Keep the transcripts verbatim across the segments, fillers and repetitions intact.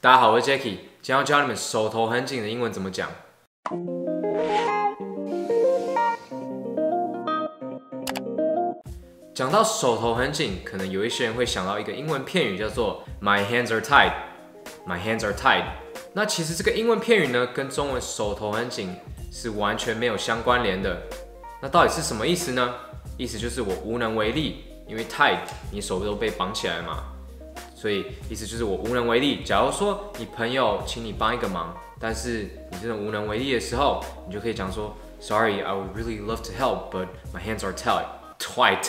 大家好，我是 Jacky， 今天要教你们手头很紧的英文怎么讲。讲到手头很紧，可能有一些人会想到一个英文片语叫做 "My hands are tied"，My hands are tied。那其实这个英文片语呢，跟中文手头很紧是完全没有相关联的。那到底是什么意思呢？意思就是我无能为力，因为 tied， 你手都被绑起来嘛。所以意思就是我无能为力。假如说你朋友请你帮一个忙，但是你真的无能为力的时候，你就可以讲说 Sorry, I would really love to help, but my hands are tied. Tied.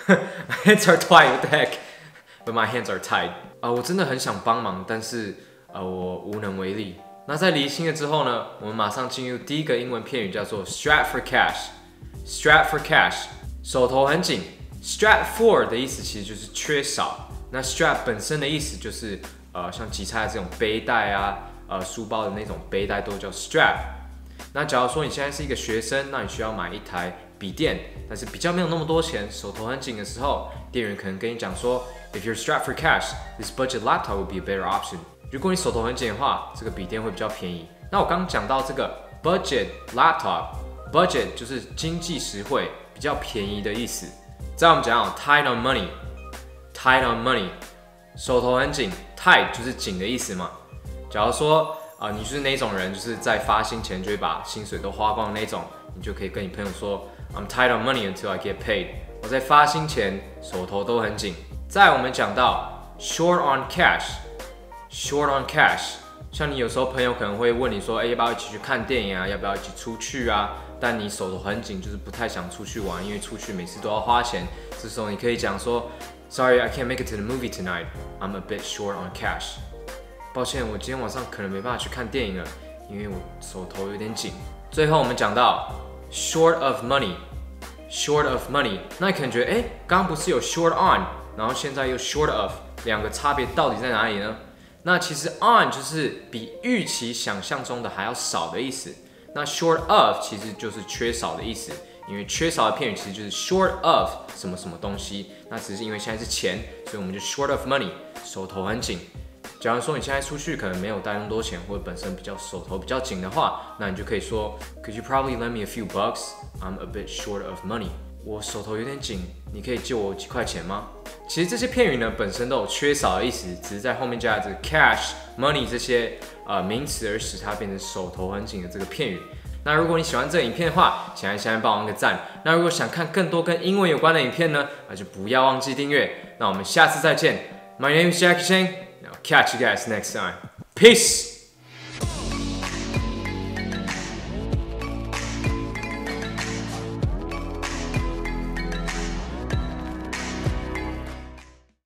My hands are tied. What the heck? But my hands are tied. 啊、呃，我真的很想帮忙，但是呃我无能为力。那在厘清了之后呢，我们马上进入第一个英文片语，叫做 Strap for cash. Strap for cash. 手头很紧。Strap for 的意思其实就是缺少。那 strap 本身的意思就是，呃，像吉他的这种背带啊，呃，书包的那种背带都叫 strap。那假如说你现在是一个学生，那你需要买一台笔电，但是比较没有那么多钱，手头很紧的时候，店员可能跟你讲说 ，If you're strapped for cash, this budget laptop would be a better option。如果你手头很紧的话，这个笔电会比较便宜。那我刚刚讲到这个 budget laptop，budget 就是经济实惠、比较便宜的意思。再我们讲到 tight on money。Tight on money， 手头很紧 ，tight 就是紧的意思嘛。假如说啊、呃，你就是那种人，就是在发薪前就会把薪水都花光的那种，你就可以跟你朋友说 ，I'm tight on money until I get paid。我在发薪前手头都很紧。再来我们讲到 short on cash，short on cash， 像你有时候朋友可能会问你说，哎、欸，要不要一起去看电影啊？要不要一起出去啊？但你手头很紧，就是不太想出去玩，因为出去每次都要花钱。这时候你可以讲说 Sorry, I can't make it to the movie tonight. I'm a bit short on cash. 抱歉，我今天晚上可能没办法去看电影了，因为我手头有点紧。最后我们讲到 short of money, short of money。那你可能觉得，哎，刚刚不是有 short on， 然后现在又 short of， 两个差别到底在哪里呢？那其实 on 就是比预期想象中的还要少的意思。那 short of 其实就是缺少的意思，因为缺少的片语其实就是 short of 什么什么东西。那只是因为现在是钱，所以我们就 short of money， 手头很紧。假如说你现在出去可能没有带那么多钱，或者本身比较手头比较紧的话，那你就可以說 Could you probably lend me a few bucks? I'm a bit short of money. 我手头有点紧，你可以借我几块钱吗？其实这些片语呢本身都有缺少的意思，只是在后面加了这个 cash、money 这些呃名词，而使它变成手头很紧的这个片语。那如果你喜欢这个影片的话，请在下面帮我按个赞。那如果想看更多跟英文有关的影片呢，那就不要忘记订阅。那我们下次再见。My name is Jacky Chang. Now catch you guys next time. Peace.